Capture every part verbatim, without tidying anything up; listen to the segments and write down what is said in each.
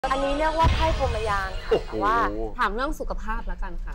อันนี้เรียกว่าไพ่พรหมยานค่ะแต่ว่าถามเรื่องสุขภาพแล้วกันค่ะ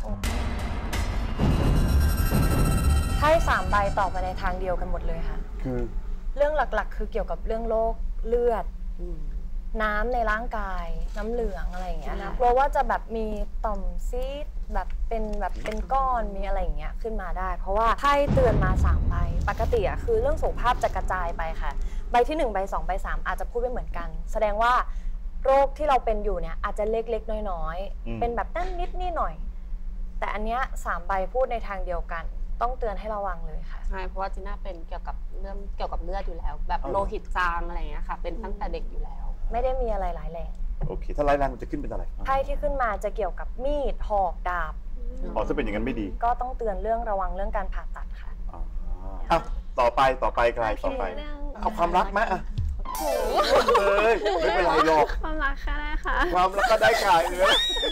ไพ่สามใบตอบไปในทางเดียวกันหมดเลยค่ะคือเรื่องหลักๆคือเกี่ยวกับเรื่องโรคเลือดน้ำในร่างกายน้ำเหลืองอะไรอย่างเงี้ยนะเพราะว่าจะแบบมีต่อมซีดแบบเป็นแบบเป็นก้อนมีอะไรอย่างเงี้ยขึ้นมาได้เพราะว่าไพ่เตือนมาสามใบปกติอะคือเรื่องสุขภาพจะกระจายไปค่ะใบที่หนึ่งใบสองใบสามอาจจะพูดไม่เหมือนกันแสดงว่าโรคที่เราเป็นอยู่เนี่ยอาจจะเล็กๆน้อยๆเป็นแบบนั่นนิดนี่หน่อยแต่อันเนี้ยสามใบพูดในทางเดียวกันต้องเตือนให้ระวังเลยค่ะใช่เพราะว่าจีน่าเป็นเกี่ยวกับเรื่องเกี่ยวกับเลือดอยู่แล้วแบบโลหิตจางอะไรอย่างเงี้ยค่ะเป็นตั้งแต่เด็กอยู่แล้วไม่ได้มีอะไรร้ายแรงโอเคถ้าร้ายแรงมันจะขึ้นเป็นอะไรไพ่ที่ขึ้นมาจะเกี่ยวกับมีดหอกดาบอ๋อถ้าเป็นอย่างนั้นไม่ดีก็ต้องเตือนเรื่องระวังเรื่องการผ่าตัดค่ะอ๋อต่อไปต่อไปใครต่อไปเอาความรักไหมอ่ะโหเลยไม่เป็นไรหรอกความรักก็ได้ค่ะความรักก็ได้ขายเลย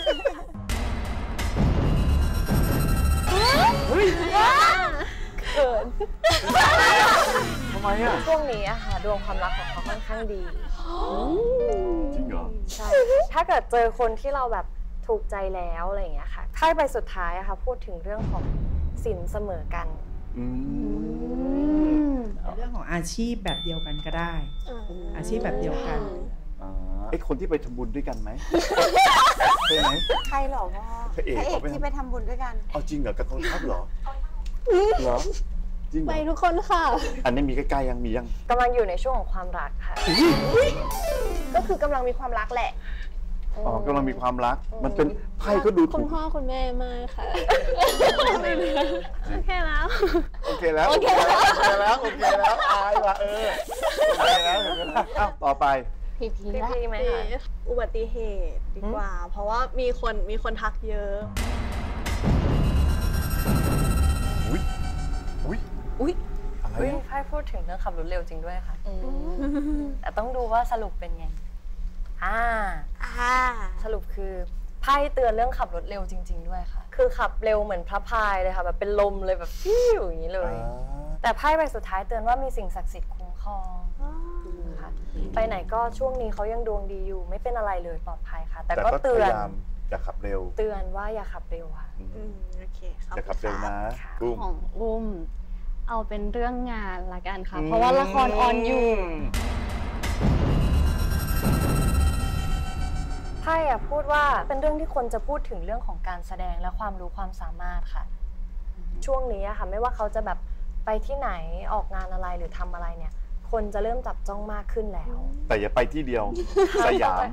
เฮ้ยเขินทำไมอ่ะช่วงนี้อะค่ะดวงความรักของเขาค่อนข้างดีจริงเหรอใช่ถ้าเกิดเจอคนที่เราแบบถูกใจแล้วอะไรอย่างเงี้ยค่ะไพ่ใบสุดท้ายอะค่ะพูดถึงเรื่องของสินเสมอกันเรื่องของอาชีพแบบเดียวกันก็ได้อาชีพแบบเดียวกันไอ้คนที่ไปทำบุญด้วยกันไหมใช่ไหมใครหรอพ่อพระเอกที่ไปทำบุญด้วยกันเอาจริงเหรอกับกองทัพเหรอเหรอจริงไปทุกคนค่ะอันนี้มีใกล้ๆยังมียังกำลังอยู่ในช่วงของความรักค่ะก็คือกำลังมีความรักแหละอ๋อกำลังมีความรักมันเป็นไพ่ก็ดูถูกคุณพ่อคุณแม่มากค่ะโอเคแล้วโอเคแล้วโอเคแล้วโอเคแล้วอายว่ะเออโอเคแล้วเห็นไหมล่ะอ้าวต่อไปพีพีพีไหมคะอุบัติเหตุดีกว่าเพราะว่ามีคนมีคนทักเยอะอุ้ยอุ้ยอุ้ยอุ้ยไพ่พูดถึงเรื่องขับรถเร็วจริงด้วยค่ะแต่ต้องดูว่าสรุปเป็นไงอ่าอ่าสรุปคือไพ่เตือนเรื่องขับรถเร็วจริงๆด้วยค่ะคือขับเร็วเหมือนพระพายเลยค่ะแบบเป็นลมเลยแบบฟิวอย่างนี้เลยแต่ไพ่ใบสุดท้ายเตือนว่ามีสิ่งศักดิ์สิทธิ์คุ้มครองค่ะไปไหนก็ช่วงนี้เขายังดวงดีอยู่ไม่เป็นอะไรเลยปลอดภัยค่ะแต่ก็เตือนอย่าขับเร็วเตือนว่าอย่าขับเร็วค่ะโอเคอย่าขับเร็วนะของอุ้มเอาเป็นเรื่องงานละกันค่ะเพราะว่าละครออนอยู่ไพ่อะพูดว่าเป็นเรื่องที่คนจะพูดถึงเรื่องของการแสดงและความรู้ความสามารถค่ะช่วงนี้อะค่ะไม่ว่าเขาจะแบบไปที่ไหนออกงานอะไรหรือทำอะไรเนี่ยคนจะเริ่มจับจ้องมากขึ้นแล้วแต่อย่าไปที่เดียวสยาม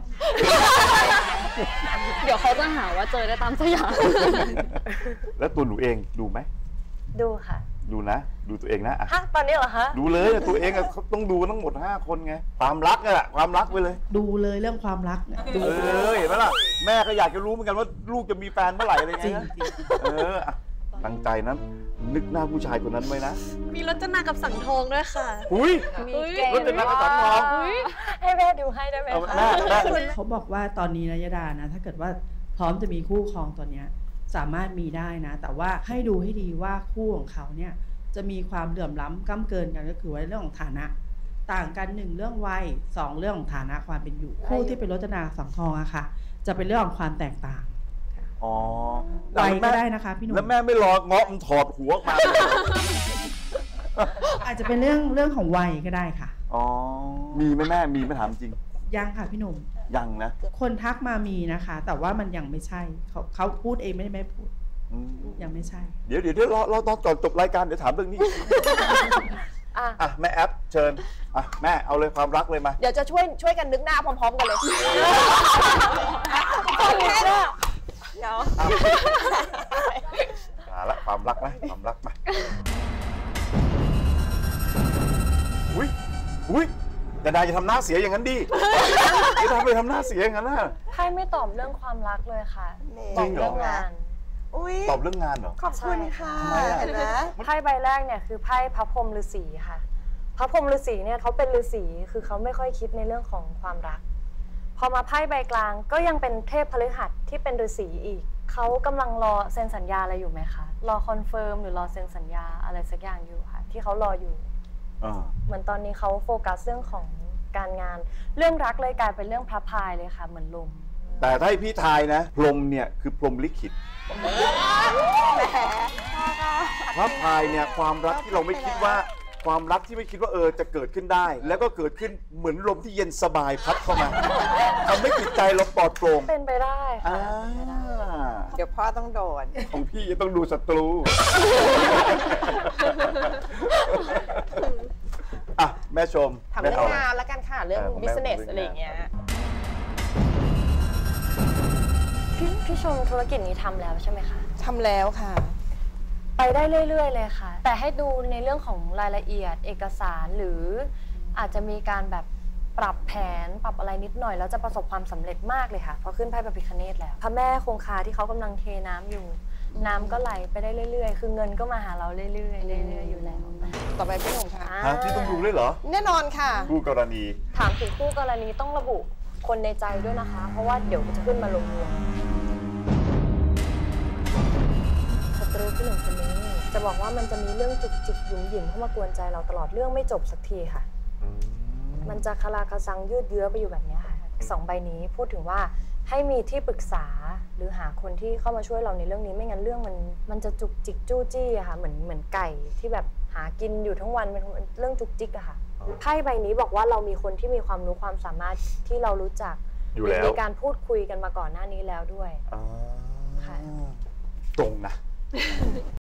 เดี๋ยวเขาจะหาว่าเจอได้ตามสยามแล้วตัวหนูเองดูไหมดูค่ะดูนะดูตัวเองนะฮะตอนนี้เหรอคะดูเลยตัวเองอะเขาต้องดูทั้งหมดห้าคนไงความรักอะความรักไปเลยดูเลยเรื่องความรักเนี่ยดูเลยเห็นไหมล่ะแม่ก็อยากจะรู้เหมือนกันว่าลูกจะมีแฟนเมื่อไหร่อะไรเงี้ยเออตั้งใจนั้นนึกหน้าผู้ชายคนนั้นไว้นะมีรจนากับสังทองด้วยค่ะอุ้ยรจนากับสังทองให้แม่ดูให้ได้ไหมคะเขาบอกว่าตอนนี้นะยดานะถ้าเกิดว่าพร้อมจะมีคู่ครองตอนเนี้ยสามารถมีได้นะแต่ว่าให้ดูให้ดีว่าคู่ของเขาเนี่ยจะมีความเหลื่อมล้ำก้ำเกินกันก็คือว่าเรื่องของฐานะต่างกันหนึ่งเรื่องวัยสองเรื่องของฐานะความเป็นอยู่คู่ที่เป็นรจนาสังทองอะค่ะจะเป็นเรื่องของความแตกต่างอ๋อวัยก็ได้นะคะพี่หนุ่มแล้วแม่ไม่รอเงาะมันถอดหัวมาอาจจะเป็นเรื่องเรื่องของวัยก็ได้ค่ะอ๋อมีไหมแม่มีไหมถามจริงยังค่ะพี่หนุ่มยังนะคนทักมามีนะคะแต่ว่ามันยังไม่ใช่เขาเขาพูดเองไม่ได้ไม่พูดยังไม่ใช่เดี๋ยวเดี๋ยวเดี๋ยวเราเราตอนก่อนจบรายการเดี๋ยวถามเรื่องนี้อ่ะแม่แอปเชิญอ่ะแม่เอาเลยความรักเลยมาเดี๋ยวจะช่วยช่วยกันนึกหน้าพร้อมๆกันเลยเดี๋ยวมาละความรักนะความรักมาอุ้ยอุ้ยอย่าได้จะทำหน้าเสียอย่างนั้นดิจะทำไปทำหน้าเสียอย่างนั้นนะไพ่ไม่ตอบเรื่องความรักเลยค่ะตอบเรื่องงานตอบเรื่องงานเหรอขอบคุณค่ะเห็นไหมไพ่ใบแรกเนี่ยคือไพ่พระพรหมฤาษีค่ะพระพรหมฤาษีเนี่ยเขาเป็นฤาษีคือเขาไม่ค่อยคิดในเรื่องของความรักพอมาไพ่ใบกลางก็ยังเป็นเทพพฤหัสที่เป็นฤาษีอีกเขากำลังรอเซ็นสัญญาอะไรอยู่ไหมคะรอคอนเฟิร์มหรือรอเซ็นสัญญาอะไรสักอย่างอยู่ค่ะที่เขารออยู่เหมือนตอนนี้เขาโฟกัสเรื่องของการงาน เรื่องรักเลยกลายเป็นเรื่องพระพายเลยค่ะเหมือนลมแต่ถ้าให้พี่ทายนะพรหมเนี่ยคือพรหมลิขิตพระพายเนี่ยความรักที่เราไม่คิดว่าความรักที่ไม่คิดว่าเออจะเกิดขึ้นได้ แล้วก็เกิดขึ้นเหมือนลมที่เย็นสบายพัดเข้ามาทำให้จิตใจเราปลอดโปร่งเป็นไปได้ค่ะอ่าเป็นไปได้เดี๋ยวพ่อต้องโดนของพี่จะต้องดูศัตรูอ่ะแม่ชมทำแม่เรื่องอะไรงานแล้วกันค่ะ เรื่องเออของแม่ business ของเรื่องงานอะไรอย่างเงี้ยพี่พี่ชมธุรกิจนี้ทำแล้วใช่ไหมคะทำแล้วค่ะไปได้เรื่อยๆเลยค่ะ แต่ให้ดูในเรื่องของรายละเอียดเอกสารหรืออาจจะมีการแบบปรับแผนปรับอะไรนิดหน่อยแล้วจะประสบความสำเร็จมากเลยค่ะพอขึ้นไพ่พระพิฆเนศแล้วพระแม่คงคาที่เขากำลังเทน้ำอยู่ น้ำก็ไหลไปได้เรื่อยๆ คือเงินก็มาหาเราเรื่อยๆเรื่อยๆอยู่แล้วต่อไปพี่หนุ่มค่ะฮะพี่ต้องดูด้วยเหรอแน่นอนค่ะคู่กรณีถามถึงคู่กรณีต้องระบุคนในใจด้วยนะคะ เพราะว่าเดี๋ยวจะขึ้นมารวมๆศัตรูพี่หนุ่มคนนี้จะบอกว่ามันจะมีเรื่องจุกจิกหยุ่มหยิมเข้ามากวนใจเราตลอดเรื่องไม่จบสักทีค่ะ มันจะคาราคาซังยืดเยื้อไปอยู่แบบนี้ค่ะสองใบนี้พูดถึงว่าให้มีที่ปรึกษาหรือหาคนที่เข้ามาช่วยเราในเรื่องนี้ไม่งั้นเรื่องมันมันจะจุกจิกจู้จี้อะค่ะเหมือนเหมือนไก่ที่แบบหากินอยู่ทั้งวันเป็นเรื่องจุกจิกอะค่ะไพ่ใบนี้บอกว่าเรามีคนที่มีความรู้ความสามารถที่เรารู้จักอยู่แล้วมีการพูดคุยกันมาก่อนหน้านี้แล้วด้วยอ่าค่ะตรงนะ